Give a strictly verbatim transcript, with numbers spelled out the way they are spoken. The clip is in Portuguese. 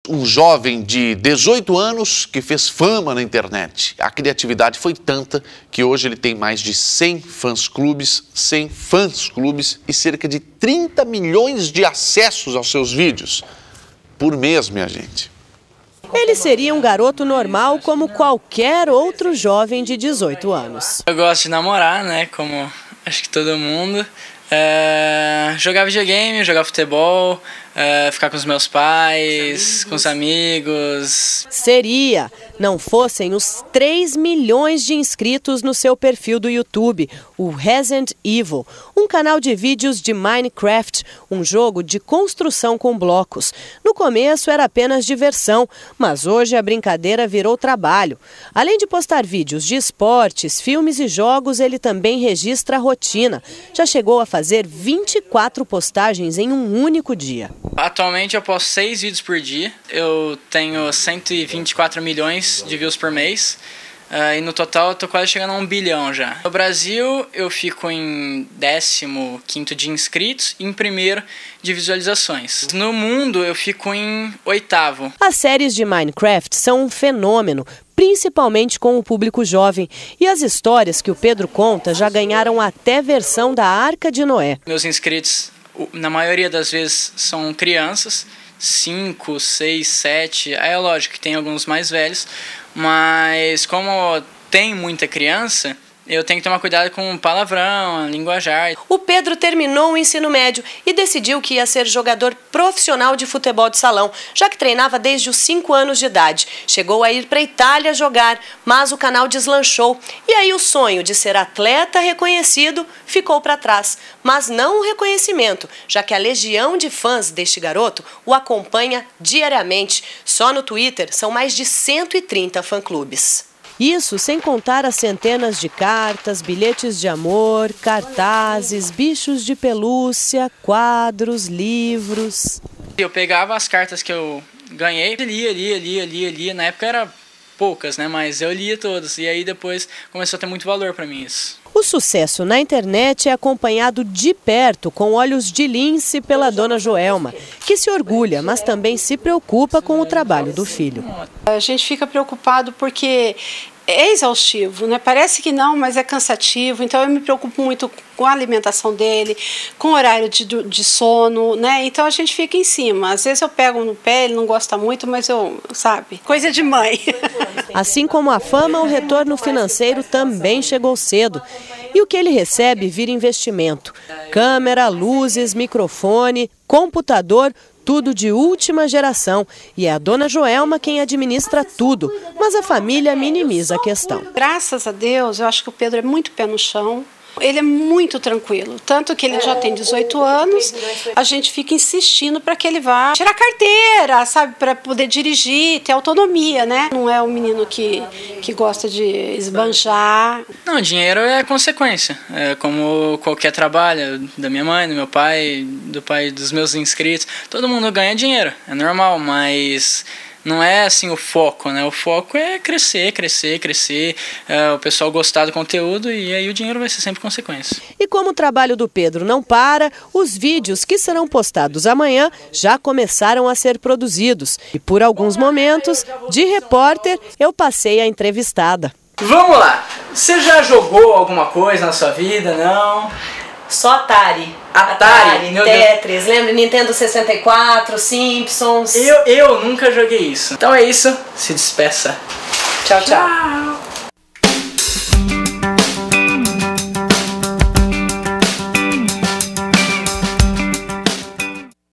um jovem de dezoito anos que fez fama na internet. A criatividade foi tanta que hoje ele tem mais de cem fãs-clubes, cem fãs-clubes e cerca de trinta milhões de acessos aos seus vídeos por mês, minha gente. Ele seria um garoto normal como qualquer outro jovem de dezoito anos. Eu gosto de namorar, né, como acho que todo mundo. É, jogar videogame, jogar futebol, é, ficar com os meus pais, com os amigos. Seria, não fossem os três milhões de inscritos no seu perfil do YouTube, o Resident Evil, um canal de vídeos de Minecraft, um jogo de construção com blocos. No começo era apenas diversão, mas hoje a brincadeira virou trabalho. Além de postar vídeos de esportes, filmes e jogos, ele também registra a rotina. Já chegou a fazer vinte e quatro postagens em um único dia. Atualmente eu posto seis vídeos por dia, eu tenho cento e vinte e quatro milhões de views por mês. Uh, e no total eu tô quase chegando a um bilhão já. No Brasil eu fico em décimo quinto de inscritos e em primeiro de visualizações. No mundo eu fico em oitavo. As séries de Minecraft são um fenômeno, principalmente com o público jovem. E as histórias que o Pedro conta já ganharam até versão da Arca de Noé. Meus inscritos, na maioria das vezes, são crianças. cinco, seis, sete, aí é lógico que tem alguns mais velhos, mas como tem muita criança, eu tenho que tomar cuidado com palavrão, linguajar. O Pedro terminou o ensino médio e decidiu que ia ser jogador profissional de futebol de salão, já que treinava desde os cinco anos de idade. Chegou a ir para a Itália jogar, mas o canal deslanchou. E aí o sonho de ser atleta reconhecido ficou para trás. Mas não o reconhecimento, já que a legião de fãs deste garoto o acompanha diariamente. Só no Twitter são mais de cento e trinta fã-clubes. Isso sem contar as centenas de cartas, bilhetes de amor, cartazes, bichos de pelúcia, quadros, livros. Eu pegava as cartas que eu ganhei, lia, lia, lia, lia, lia. Na época era poucas, né? Mas eu lia todas. E aí depois começou a ter muito valor para mim isso. O sucesso na internet é acompanhado de perto, com olhos de lince, pela dona Joelma, que se orgulha, mas também se preocupa com o trabalho do filho. A gente fica preocupado porque é exaustivo, né? Parece que não, mas é cansativo. Então eu me preocupo muito com a alimentação dele, com o horário de, de sono, né? Então a gente fica em cima. Às vezes eu pego no pé, ele não gosta muito, mas eu, sabe, coisa de mãe. Assim como a fama, o retorno financeiro também chegou cedo. E o que ele recebe vira investimento. Câmera, luzes, microfone, computador, tudo de última geração. E é a dona Joelma quem administra tudo, mas a família minimiza a questão. Graças a Deus, eu acho que o Pedro é muito pé no chão. Ele é muito tranquilo, tanto que ele já tem dezoito anos, a gente fica insistindo para que ele vá tirar carteira, sabe, para poder dirigir, ter autonomia, né? Não é um menino que, que gosta de esbanjar. Não, dinheiro é consequência, é como qualquer trabalho da minha mãe, do meu pai, do pai dos meus inscritos, todo mundo ganha dinheiro, é normal, mas não é assim o foco, né? O foco é crescer, crescer, crescer, é, o pessoal gostar do conteúdo e aí o dinheiro vai ser sempre consequência. E como o trabalho do Pedro não para, os vídeos que serão postados amanhã já começaram a ser produzidos. E por alguns momentos, de repórter, eu passei a entrevistada. Vamos lá! Você já jogou alguma coisa na sua vida, não? Só Atari. Atari, Atari Tetris, lembra? Nintendo sessenta e quatro, Simpsons. Eu, eu nunca joguei isso. Então é isso, se despeça. Tchau, tchau. Tchau.